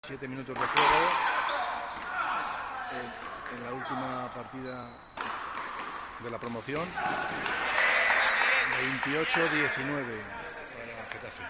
7 minutos de juego en la última partida de la promoción. 28-19 para Getafe.